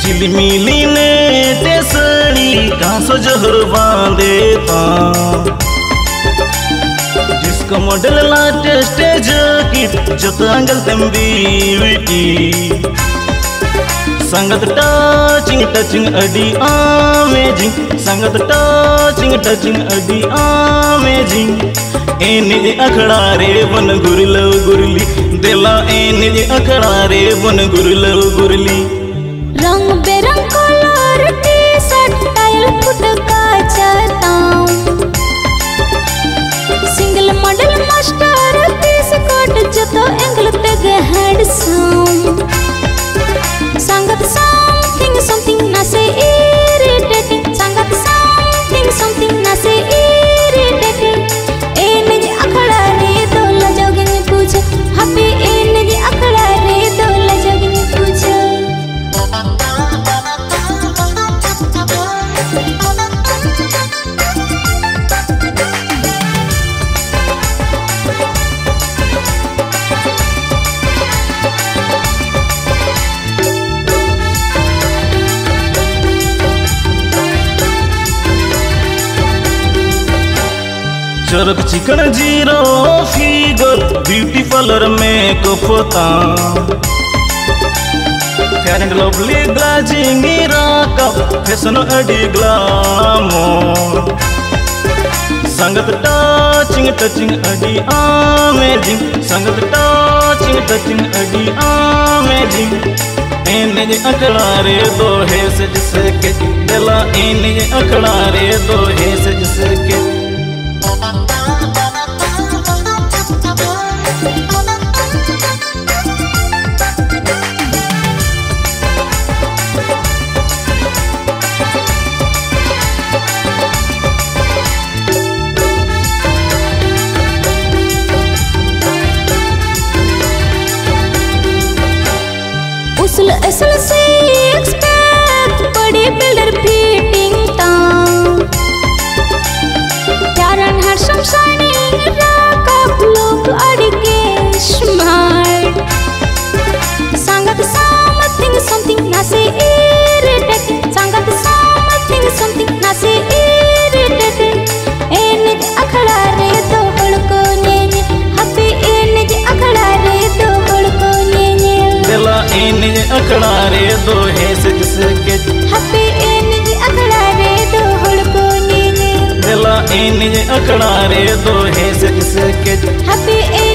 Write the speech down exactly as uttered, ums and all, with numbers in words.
झिलमिली ने तेसड़ी घासो जहर बांधे ता जिसको मॉडल लाटे स्टेज की जत अंगल तंबी विटी संगत टचिंग टचिंग अडी अमेजिंग संगत टचिंग टचिंग अडी अमेजिंग एने अखड़ा रे वन गुरल गुरली देला एने अखड़ा रे वन गुरल गुरली रंग बेरंग कलर टी शर्ट टाइल फुट का चाहताऊं single model masterpiece coat जतो एंगल तक हैंडसम संगत something something ना से irritating संगत something something ना से irritating एने जी अखड़ा रे दो लजोगे ने पूछे हपे एने जी अखड़ा रे दो लजोगे ने पूछे चरक chicken zero figure beauty parlour में कोफता फेयर एंड लवली ग्लाजिंग राका फैशन अडी ग्लैमर संगत टचिंग टचिंग अडी अमेजिंग संगत टचिंग टचिंग अडी अमेजिंग एने जे अखड़ा रे दो है से जिसे के दिला एने जे अखड़ा रे दो है से जिसे के उसल असल से एक्सपेक्ट बड़ी बिल्डर फिटिंग ता प्यार एंड हैंडसम शाइनिंग रैक लुक अड़के स्मार्ट संगत समथिंग समथिंग ना से इरिटेटिंग संगत समथिंग समथिंग ना से इरिटेटिंग एने अखड़ा रे दो बड़को ने हपे एने अखड़ा रे दो बड़को ने दिला एने अखड़ा रे दो है से जिसे के हपे एने अखड़ा रे दो बड़को ने दिला एने अखड़ा रे दो है से जिसे के हपे